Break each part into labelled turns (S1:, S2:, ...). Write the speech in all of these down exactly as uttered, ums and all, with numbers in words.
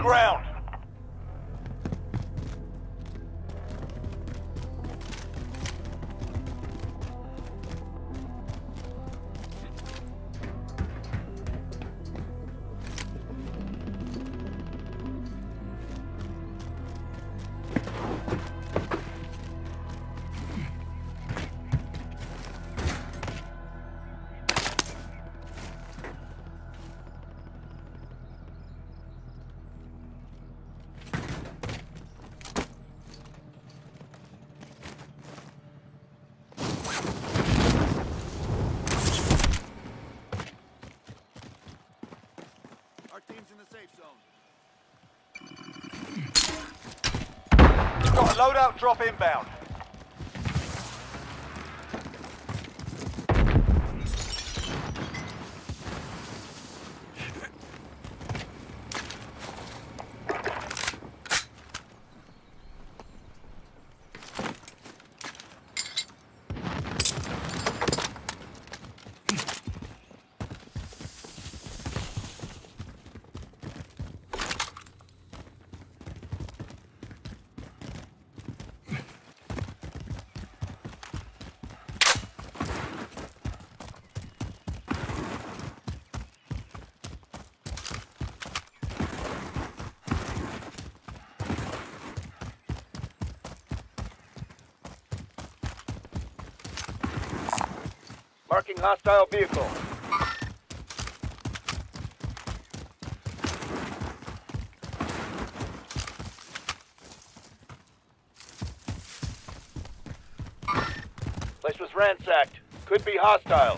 S1: ground. Got a loadout drop inbound. Marking hostile vehicle. Place was ransacked. Could be hostiles.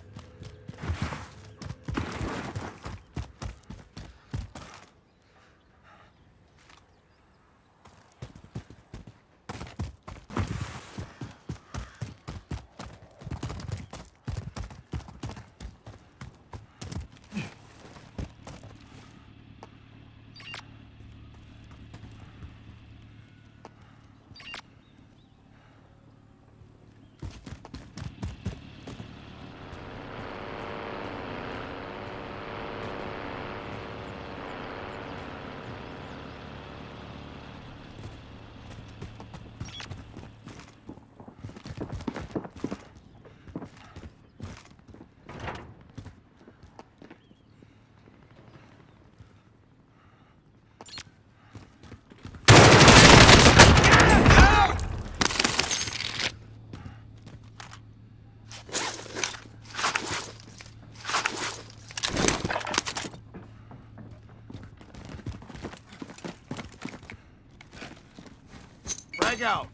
S1: Frag out.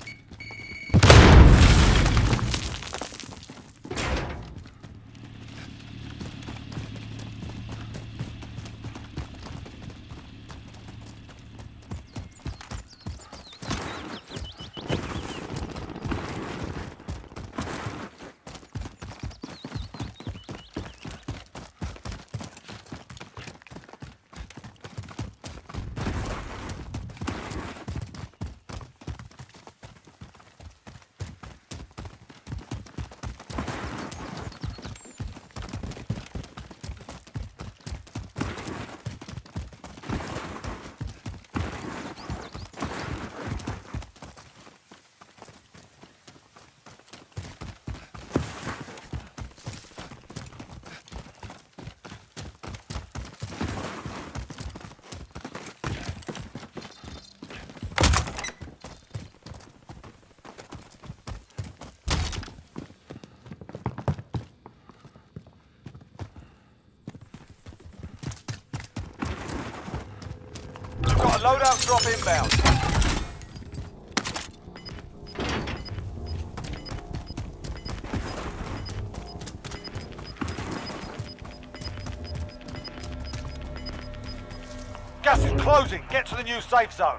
S1: Got a loadout drop inbound. Gas is closing. Get to the new safe zone.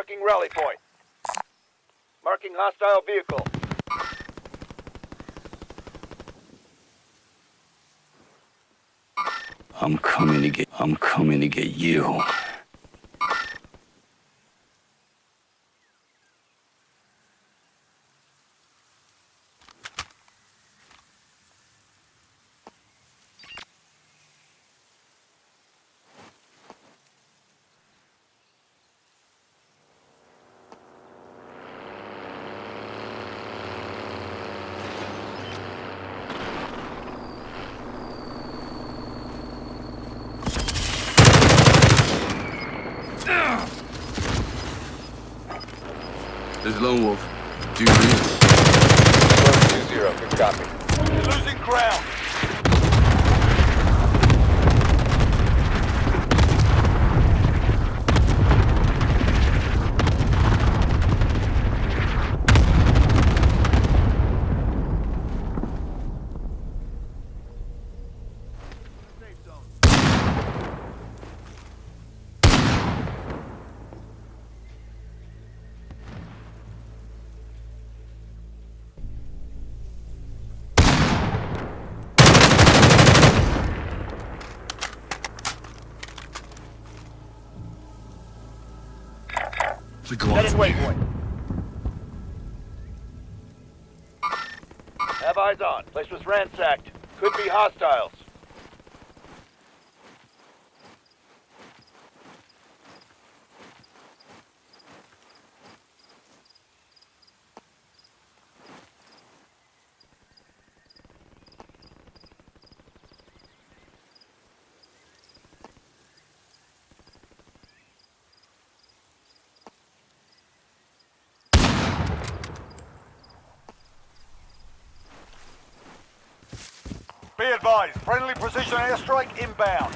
S1: Marking rally point. Marking hostile vehicle.
S2: I'm coming to get, I'm coming to get you.
S3: This is Lone Wolf. Do you read?
S1: two zero, good copy. Losing ground.
S2: We go on
S1: Heading
S2: from here.
S1: waypoint. Have eyes on. Place was ransacked. Could be hostiles. Be advised, friendly precision airstrike inbound.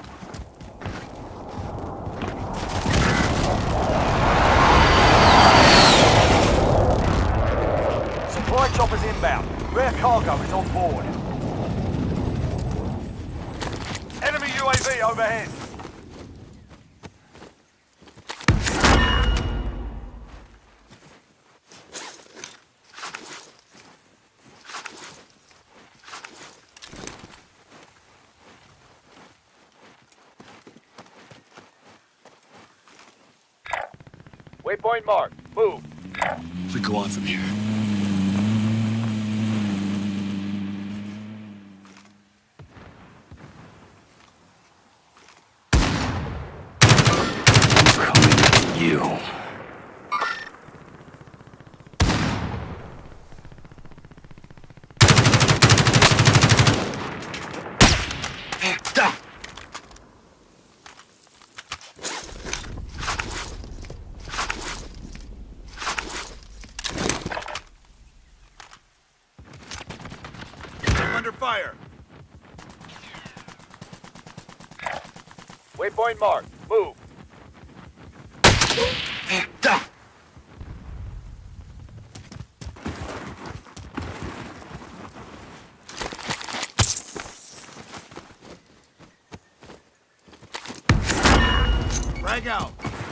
S1: Supply choppers inbound. Rare cargo is on board. Enemy U A V overhead. Waypoint marked. Move.
S2: We go on from here. I'm coming to get you.
S1: Under fire. Waypoint marked. Move. Frag out.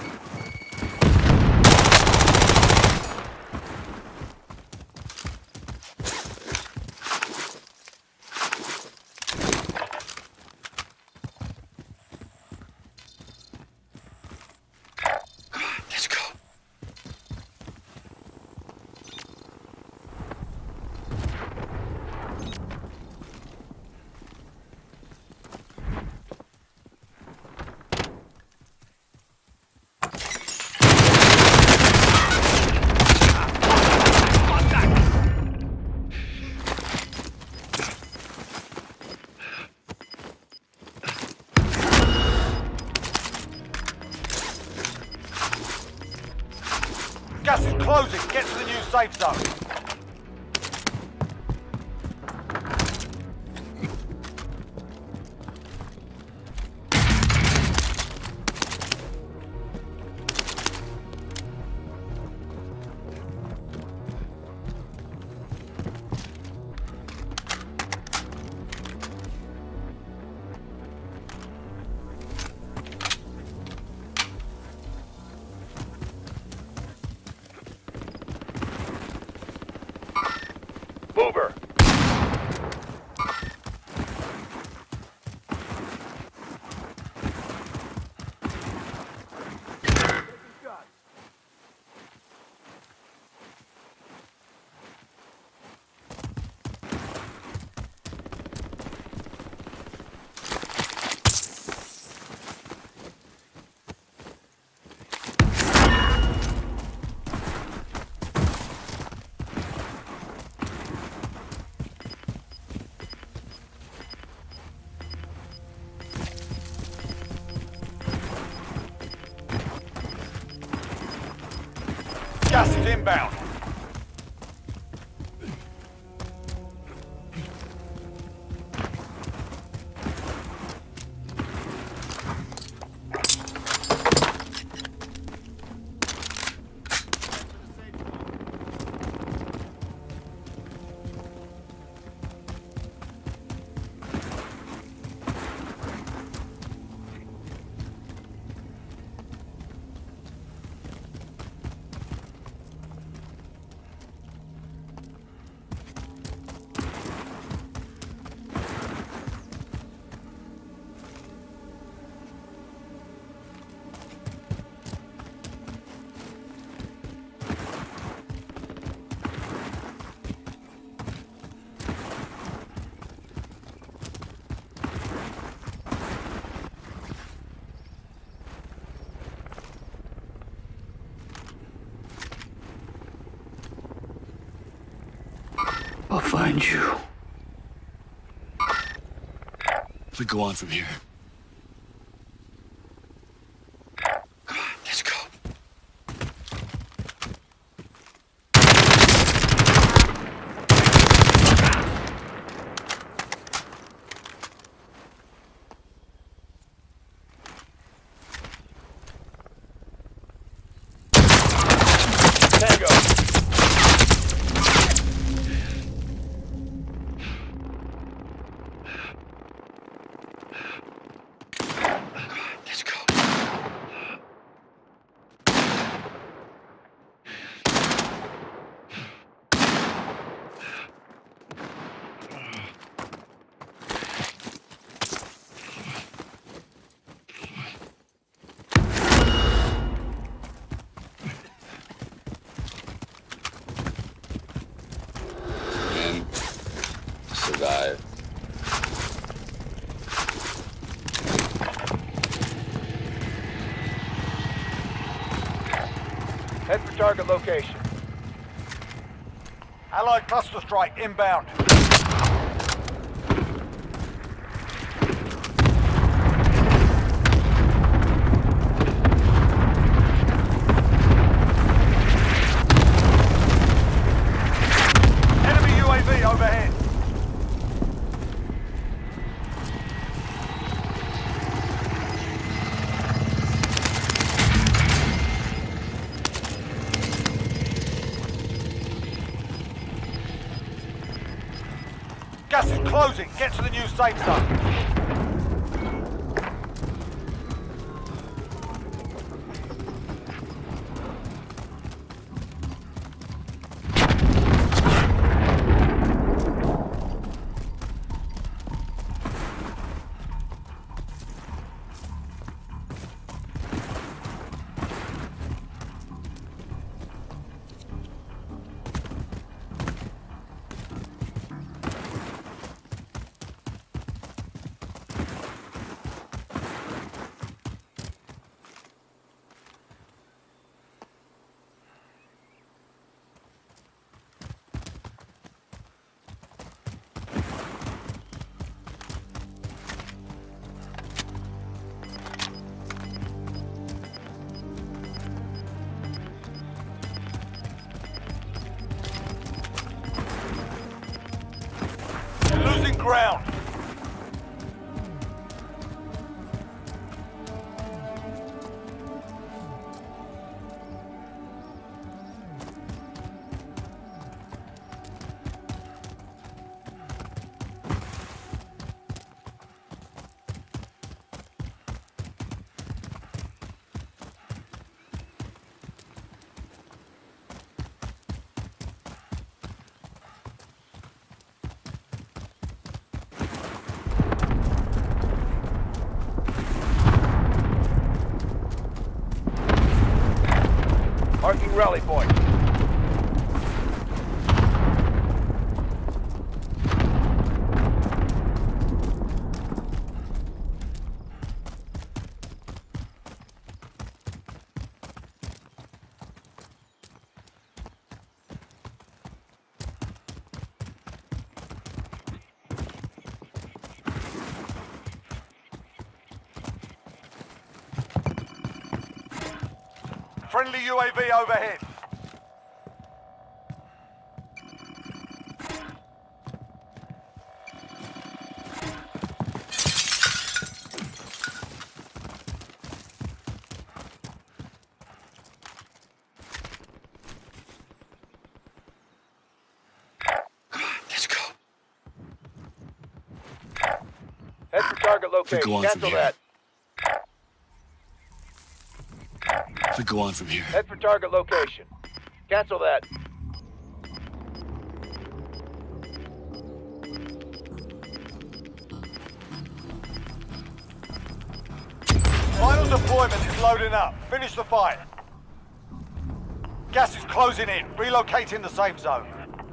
S2: Let's go.
S1: Gas is closing. Get to the new safe zone. inbound.
S2: I'll find you.
S3: We go on from here. Come on, let's go.
S1: Tango.
S3: Let's go. And survive.
S1: Head for target location. Allied cluster strike inbound. Enemy U A V overhead. Gas is closing. Get to the new safe zone. You're losing ground. Marking rally point. Friendly U A V overhead. target
S3: We
S1: location.
S3: go on from
S1: Cancel
S3: here.
S1: that.
S3: We go on from here.
S1: Head for target location. Cancel that. Final deployment is loading up. Finish the fight. Gas is closing in. Relocating the safe zone.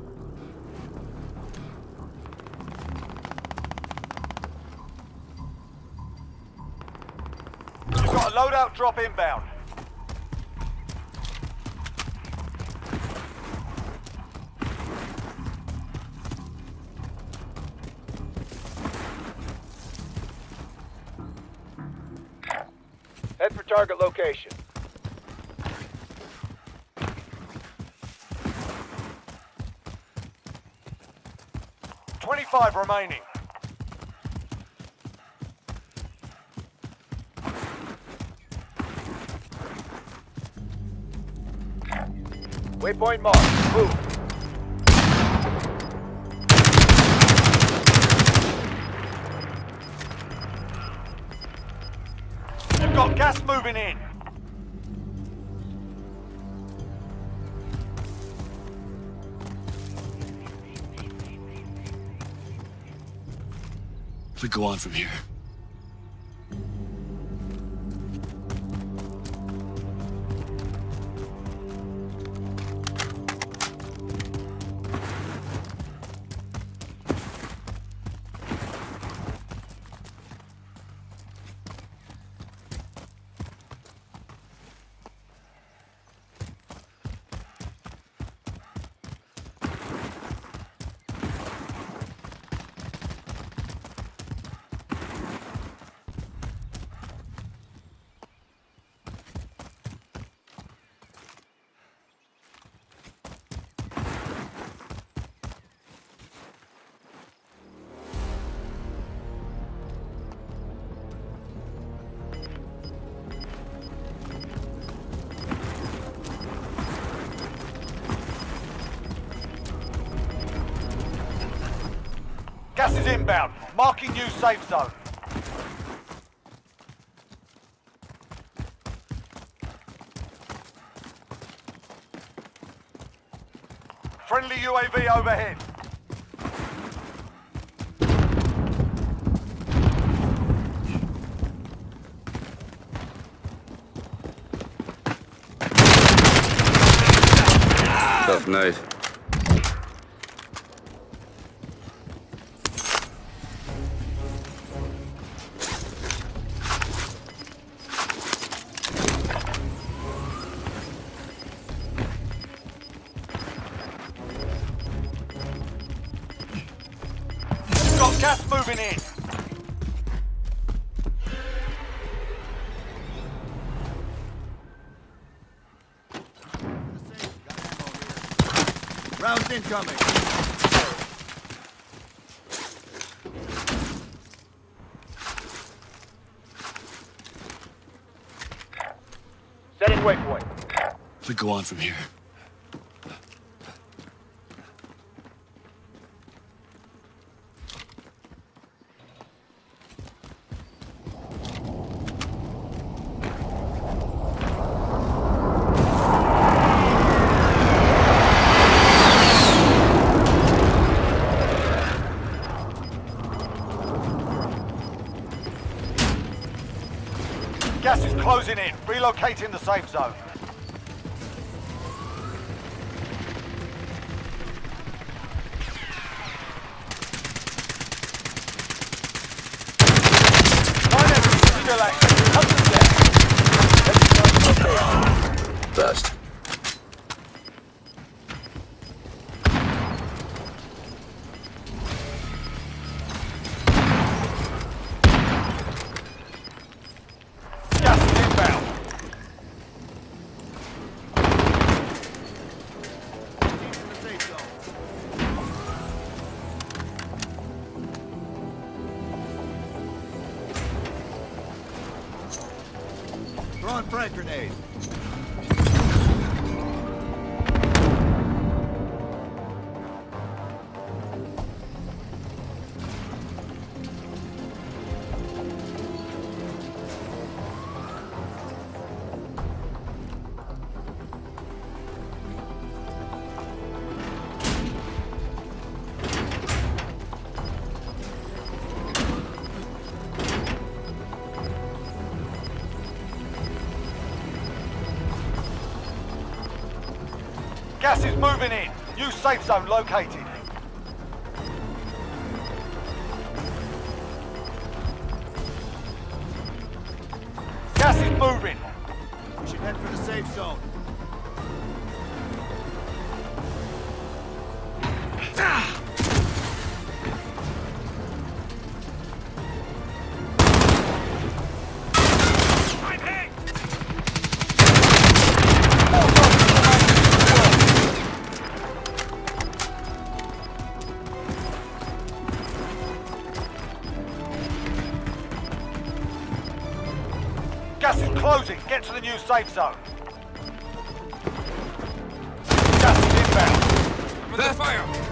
S1: You've got a loadout drop inbound. Head for target location. Twenty-five remaining. Waypoint marked. Move. You've got gas moving in.
S3: We go on from here.
S1: Gas is inbound. Marking new safe zone. Friendly U A V overhead.
S3: Tough night.
S1: Got gas moving in.
S4: Rounds incoming.
S1: Setting waypoint.
S3: We go on from here.
S1: Gas is closing in. Relocating the safe zone. Nine enemies still active. Hunt them down.
S3: Best.
S1: Gas is inbound.
S4: Keep in the safe zone. Throwing frag grenade.
S1: Gas is moving in. New safe zone located. Gas is moving.
S4: We should head for the safe zone.
S1: Gas is closing. Get to the new safe zone. Gas is inbound.
S3: Under fire!